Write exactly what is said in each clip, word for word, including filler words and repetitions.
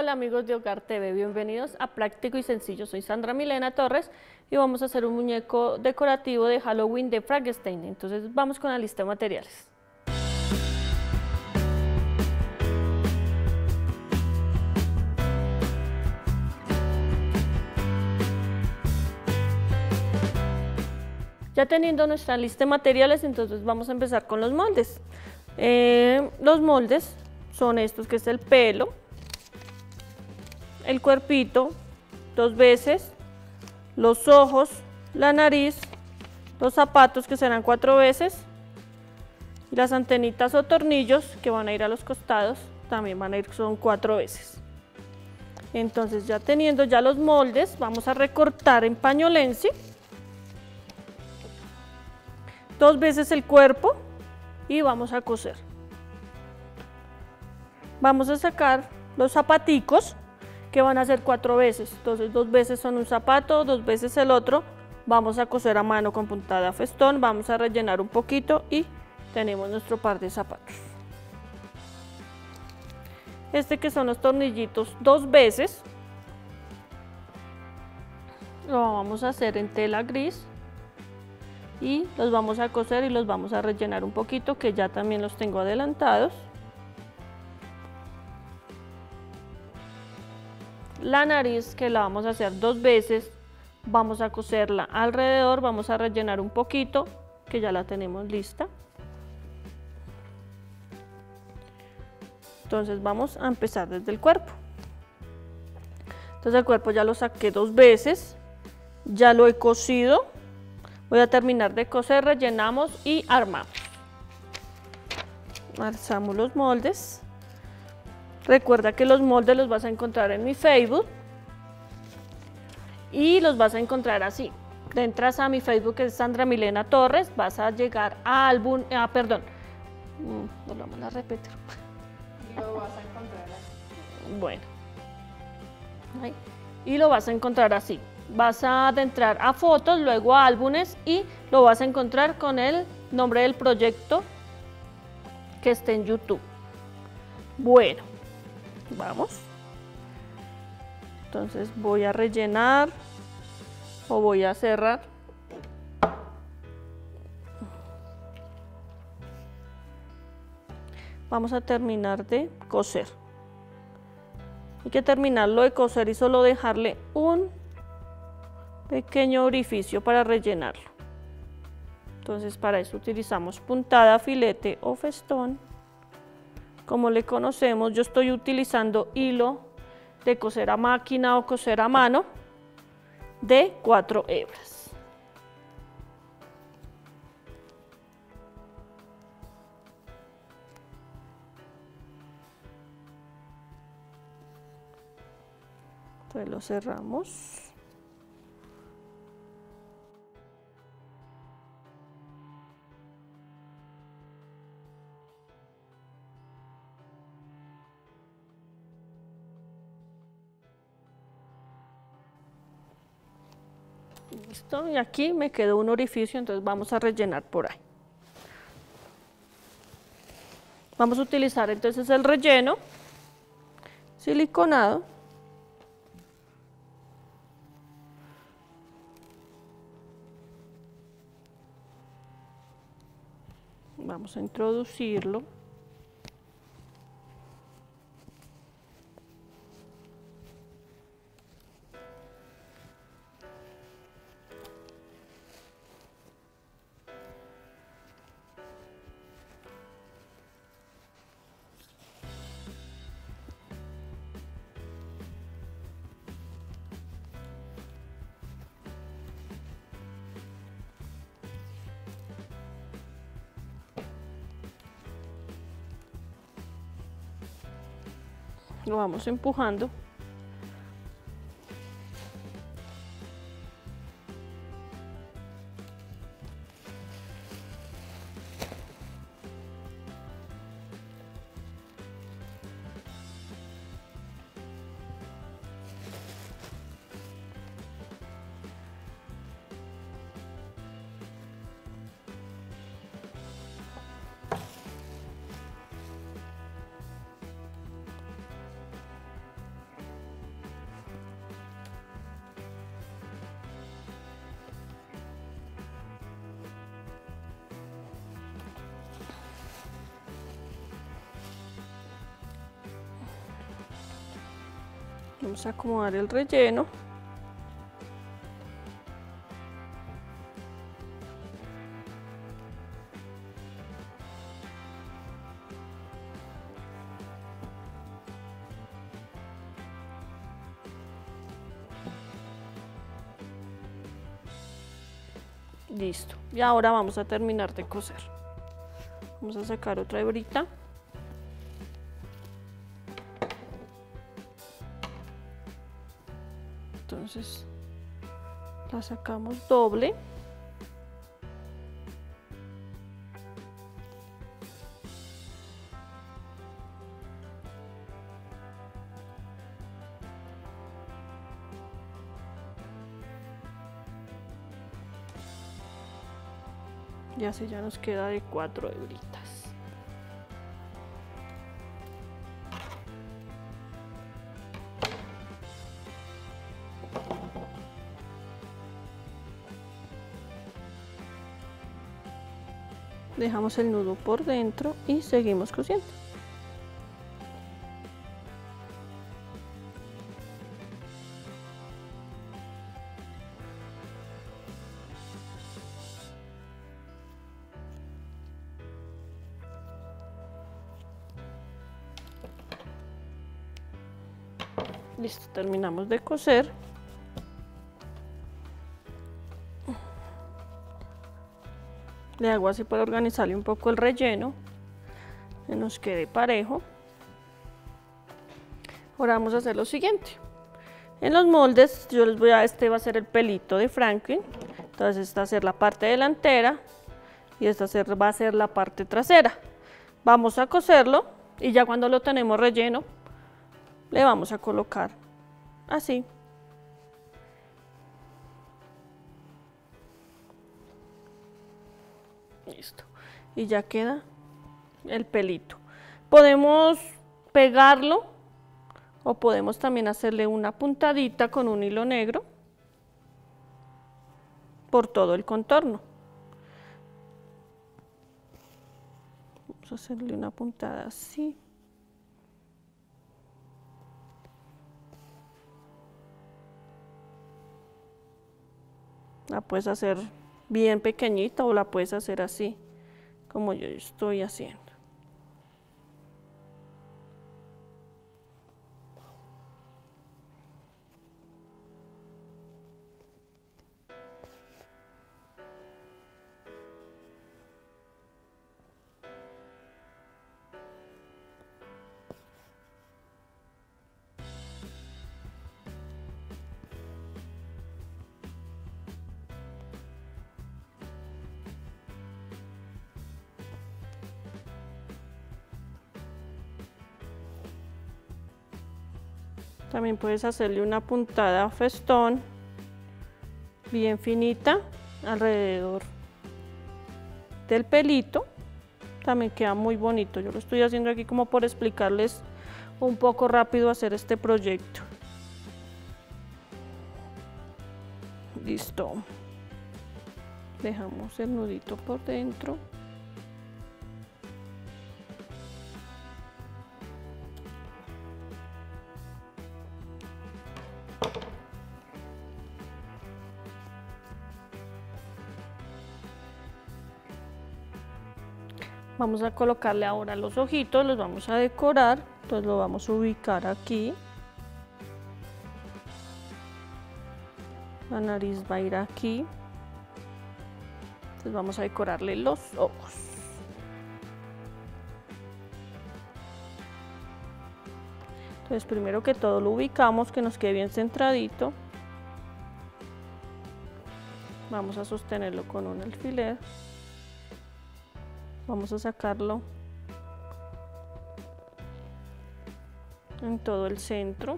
Hola amigos de Hogar T V, bienvenidos a Práctico y Sencillo. Soy Sandra Milena Torres y vamos a hacer un muñeco decorativo de Halloween de Frankenstein. Entonces vamos con la lista de materiales. Ya teniendo nuestra lista de materiales, entonces vamos a empezar con los moldes. Eh, los moldes son estos, que es el pelo, el cuerpito, dos veces, los ojos, la nariz, los zapatos, que serán cuatro veces, y las antenitas o tornillos que van a ir a los costados, también van a ir, son cuatro veces. Entonces, ya teniendo ya los moldes, vamos a recortar en pañolensi dos veces el cuerpo y vamos a coser. Vamos a sacar los zapaticos, que van a ser cuatro veces, entonces dos veces son un zapato, dos veces el otro. Vamos a coser a mano con puntada festón, vamos a rellenar un poquito y tenemos nuestro par de zapatos. Este, que son los tornillitos, dos veces, lo vamos a hacer en tela gris y los vamos a coser y los vamos a rellenar un poquito, que ya también los tengo adelantados. La nariz, que la vamos a hacer dos veces, vamos a coserla alrededor, vamos a rellenar un poquito, que ya la tenemos lista. Entonces vamos a empezar desde el cuerpo. Entonces el cuerpo ya lo saqué dos veces, ya lo he cosido. Voy a terminar de coser, rellenamos y armamos. Alzamos los moldes. Recuerda que los moldes los vas a encontrar en mi Facebook y los vas a encontrar así. Te entras a mi Facebook, que es Sandra Milena Torres, vas a llegar a álbum, ah, perdón, volvamos a repetir. Y lo vas a encontrar así. Bueno, ahí. Y lo vas a encontrar así. Vas a adentrar a fotos, luego a álbumes y lo vas a encontrar con el nombre del proyecto que esté en YouTube. Bueno, vamos. Entonces voy a rellenar o voy a cerrar. Vamos a terminar de coser. Hay que terminarlo de coser y solo dejarle un pequeño orificio para rellenarlo. Entonces, para eso utilizamos puntada, filete o festón, como le conocemos. Yo estoy utilizando hilo de coser a máquina o coser a mano de cuatro hebras. Entonces lo cerramos. Listo, y aquí me quedó un orificio, entonces vamos a rellenar por ahí. Vamos a utilizar entonces el relleno siliconado. Vamos a introducirlo. Lo vamos empujando. Vamos a acomodar el relleno. Listo. Y ahora vamos a terminar de coser. Vamos a sacar otra hebrita. Entonces la sacamos doble. Y así ya nos queda de cuatro hebritas. Dejamos el nudo por dentro y seguimos cosiendo. Listo, terminamos de coser. Le hago así para organizarle un poco el relleno, que nos quede parejo. Ahora vamos a hacer lo siguiente. En los moldes, yo les voy a, este va a ser el pelito de Franklin, entonces esta va a ser la parte delantera y esta va a ser la parte trasera. Vamos a coserlo y ya cuando lo tenemos relleno, le vamos a colocar así. Listo. Y ya queda el pelito. Podemos pegarlo o podemos también hacerle una puntadita con un hilo negro por todo el contorno. Vamos a hacerle una puntada así. La puedes hacer bien pequeñita o la puedes hacer así, como yo estoy haciendo. También puedes hacerle una puntada festón bien finita alrededor del pelito. También queda muy bonito. Yo lo estoy haciendo aquí como por explicarles un poco rápido hacer este proyecto. Listo. Dejamos el nudito por dentro. Vamos a colocarle ahora los ojitos, los vamos a decorar, entonces lo vamos a ubicar aquí. La nariz va a ir aquí. Entonces vamos a decorarle los ojos. Entonces primero que todo lo ubicamos, que nos quede bien centradito. Vamos a sostenerlo con un alfiler. Vamos a sacarlo en todo el centro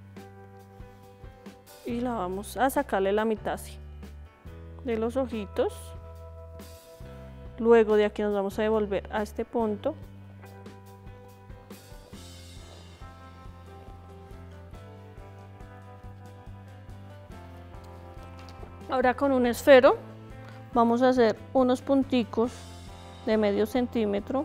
y la vamos a sacarle la mitad así de los ojitos. Luego de aquí nos vamos a devolver a este punto. Ahora con un esfero vamos a hacer unos punticos de medio centímetro.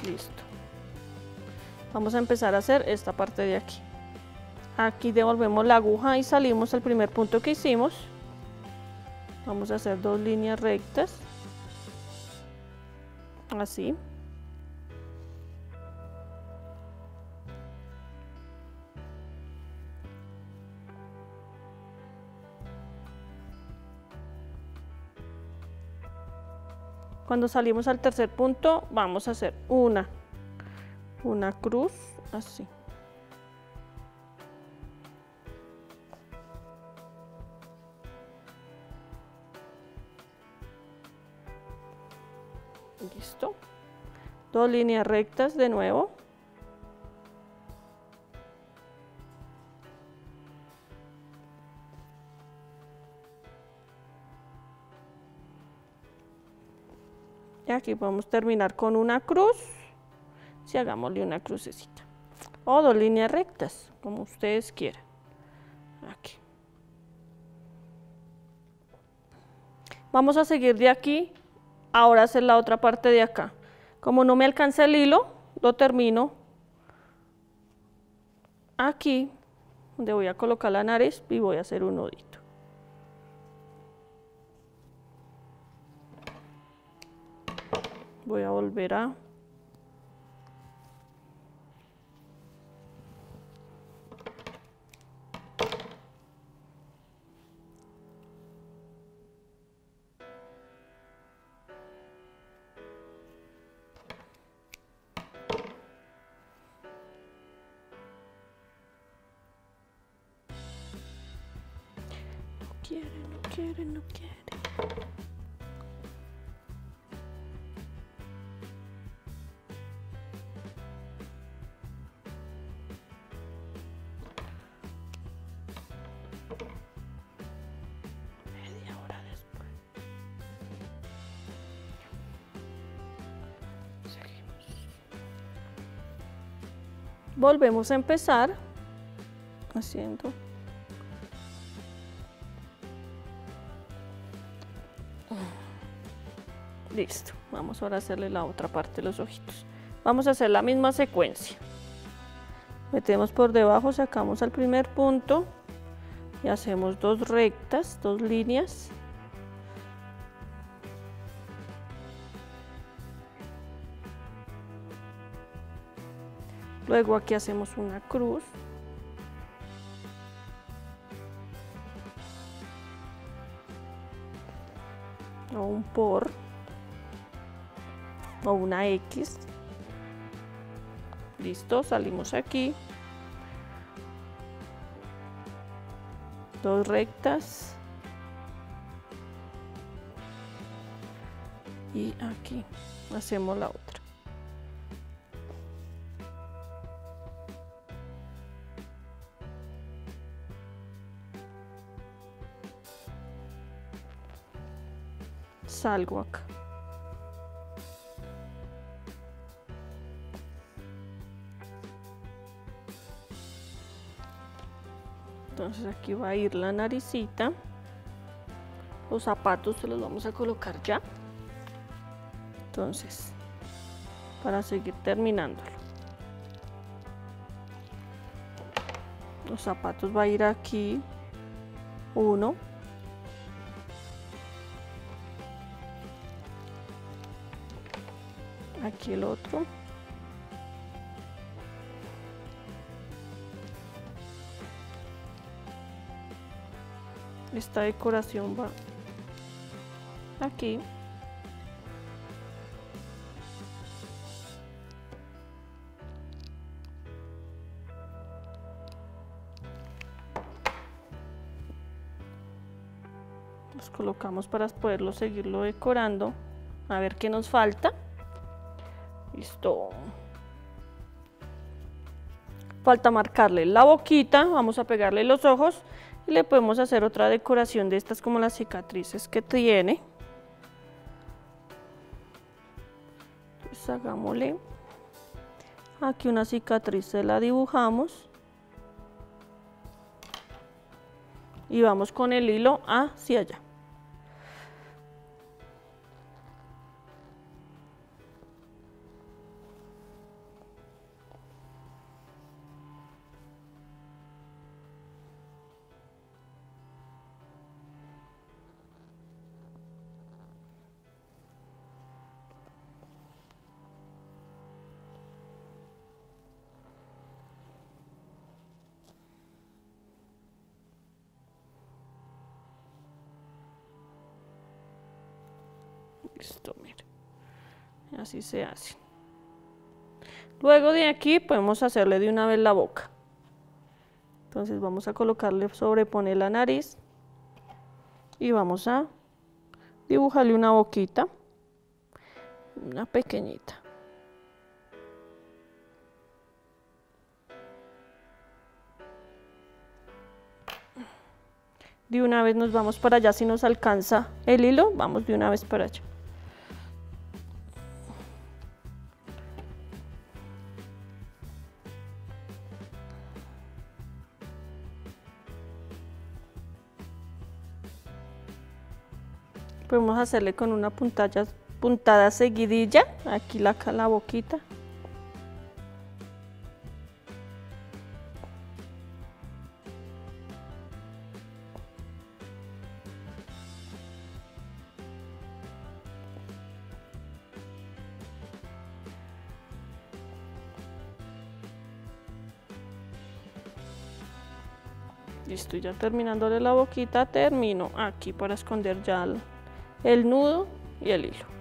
Listo. Vamos a empezar a hacer esta parte de aquí. Aquí devolvemos la aguja y salimos al primer punto que hicimos. Vamos a hacer dos líneas rectas. Así. Cuando salimos al tercer punto, vamos a hacer una, una cruz, así. Listo. Dos líneas rectas de nuevo. Y aquí podemos terminar con una cruz, si hagámosle una crucecita, o dos líneas rectas, como ustedes quieran. Aquí. Vamos a seguir de aquí, ahora hacer la otra parte de acá. Como no me alcanza el hilo, lo termino aquí, donde voy a colocar la nariz y voy a hacer un nudito. Voy a volver a no quiere, no quiere, no quiere. Volvemos a empezar haciendo listo. Vamos ahora a hacerle la otra parte de los ojitos. Vamos a hacer la misma secuencia. Metemos por debajo, sacamos al primer punto y hacemos dos rectas, dos líneas. Luego aquí hacemos una cruz. O un por. O una X. Listo, salimos aquí. Dos rectas. Y aquí hacemos la otra. Salgo acá. Entonces aquí va a ir la naricita. Los zapatos se los vamos a colocar ya. Entonces, para seguir terminándolo. Los zapatos va a ir aquí. Uno. Aquí el otro. Esta decoración va aquí. Los colocamos para poderlo seguirlo decorando. A ver qué nos falta. Listo. Falta marcarle la boquita, vamos a pegarle los ojos y le podemos hacer otra decoración de estas como las cicatrices que tiene. Entonces hagámosle aquí una cicatriz, se la dibujamos y vamos con el hilo hacia allá. Listo, mire. Así se hace. Luego de aquí podemos hacerle de una vez la boca. Entonces vamos a colocarle, sobreponer la nariz y vamos a dibujarle una boquita, una pequeñita. De una vez nos vamos para allá, si nos alcanza el hilo, vamos de una vez para allá. Podemos hacerle con una puntada, puntada seguidilla, aquí la, la boquita. Listo, ya terminándole la boquita, termino aquí para esconder ya el, el nudo y el hilo.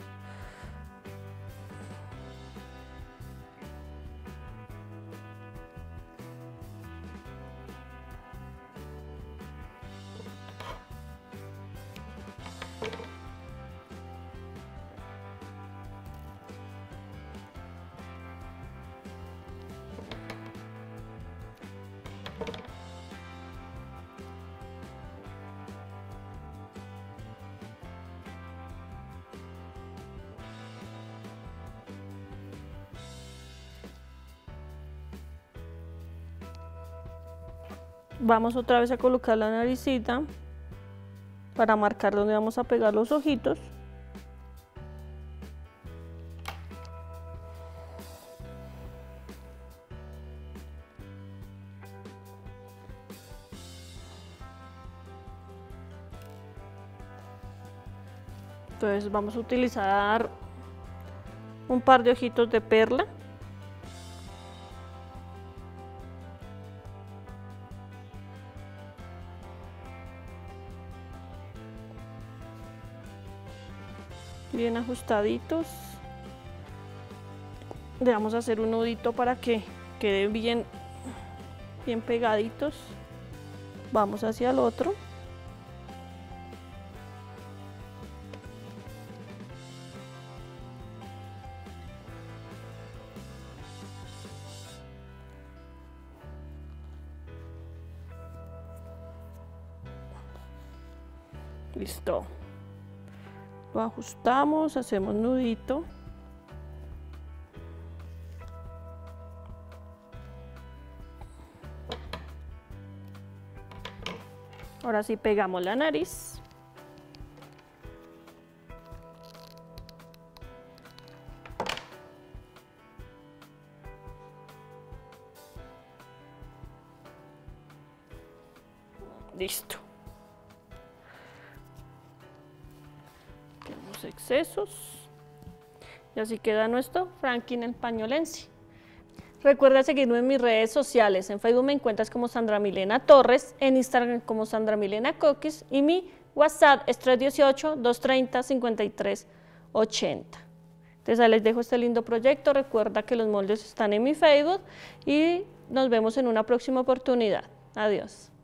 Vamos otra vez a colocar la naricita para marcar donde vamos a pegar los ojitos. Entonces vamos a utilizar un par de ojitos de perla. Bien ajustaditos. Le vamos a hacer un nudito para que queden bien, bien pegaditos. Vamos hacia el otro. Listo. Lo ajustamos, hacemos nudito. Ahora sí pegamos la nariz. Listo. Los excesos. Y así queda nuestro Franklin el pañolense. Recuerda seguirme en mis redes sociales. En Facebook me encuentras como Sandra Milena Torres, en Instagram como Sandra Milena Coquis y mi WhatsApp es tres uno ocho, dos tres cero, cinco tres ocho cero. Entonces ahí les dejo este lindo proyecto. Recuerda que los moldes están en mi Facebook y nos vemos en una próxima oportunidad. Adiós.